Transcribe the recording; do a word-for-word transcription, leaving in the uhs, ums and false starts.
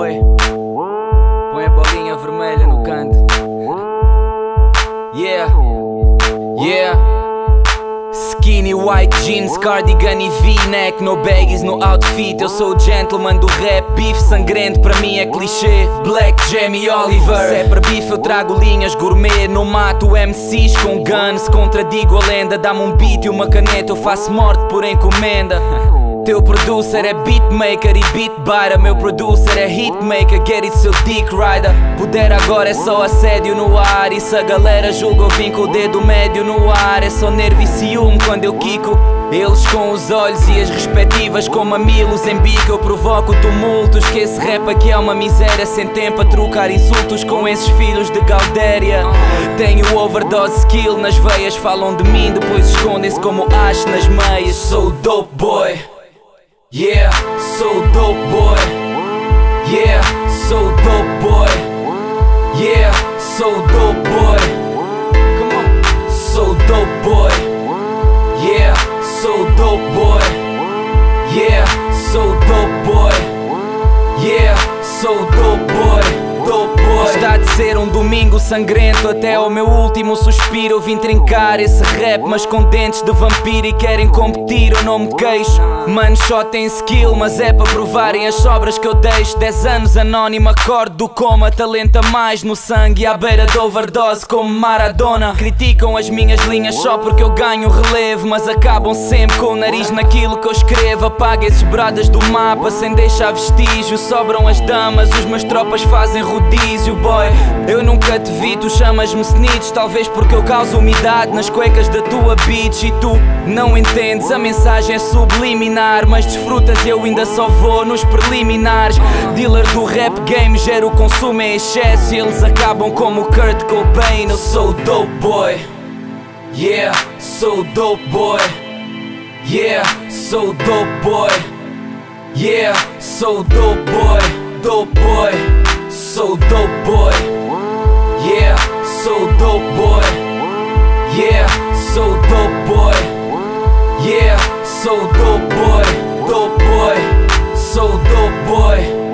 boy. Põe a bolinha vermelha no canto. Yeah, yeah. Skinny white jeans, cardigan e V-neck, no baggies no outfit. Eu sou o gentleman do rap, bife sangrento para mim é clichê. Black Jamie Oliver. Se é para bife eu trago linhas gourmet. Não mato M Cs com guns, contradigo a lenda. Dá-me um beat e uma caneta, eu faço morte por encomenda. Teu producer é beatmaker e beatbiter. Meu producer é hitmaker, get it seu dick rider. Poder agora é só assédio no ar. E se a galera julga eu vim com o dedo médio no ar. É só nervo e ciúme quando eu quico. Eles com os olhos e as respectivas com mamilos em bico. Eu provoco tumultos, que esse rap aqui é uma miséria. Sem tempo a trocar insultos com esses filhos de Galdéria. Tenho overdose skill nas veias. Falam de mim, depois escondem-se como acho nas meias. Sou dope boy. Yeah, so dope boy. Yeah, so dope boy. Yeah, so dope boy. Come on. So dope boy. Yeah, so dope boy. Yeah, so dope boy. Yeah, so dope boy. Dope boy. Está de ser um domingo sangrento até ao meu último suspiro. Eu vim trincar esse rap, mas com dentes de vampiro. E querem competir, eu não me queixo. Mano, só tem skill, mas é para provarem as sobras que eu deixo. Dez anos anónimo, acordo do coma. Talenta mais no sangue, à beira de overdose como Maradona. Criticam as minhas linhas só porque eu ganho relevo, mas acabam sempre com o nariz naquilo que eu escrevo. Apaga esses bradas do mapa sem deixar vestígio. Sobram as damas, os meus tropas fazem rodízio, boy. Eu nunca te vi, tu chamas-me snitch. Talvez porque eu causo umidade nas cuecas da tua bitch. E tu não entendes, a mensagem é subliminar. Mas desfrutas, eu ainda só vou nos preliminares. Dealer do rap game, gera o consumo em excesso. E eles acabam como Kurt Cobain. Eu sou dope boy. Yeah, sou dope boy. Yeah, sou dope boy. Yeah, sou dope boy. Dope boy. So dope boy. Yeah, so dope boy. Yeah, so dope boy. Yeah, so dope boy. Dope boy. So dope boy.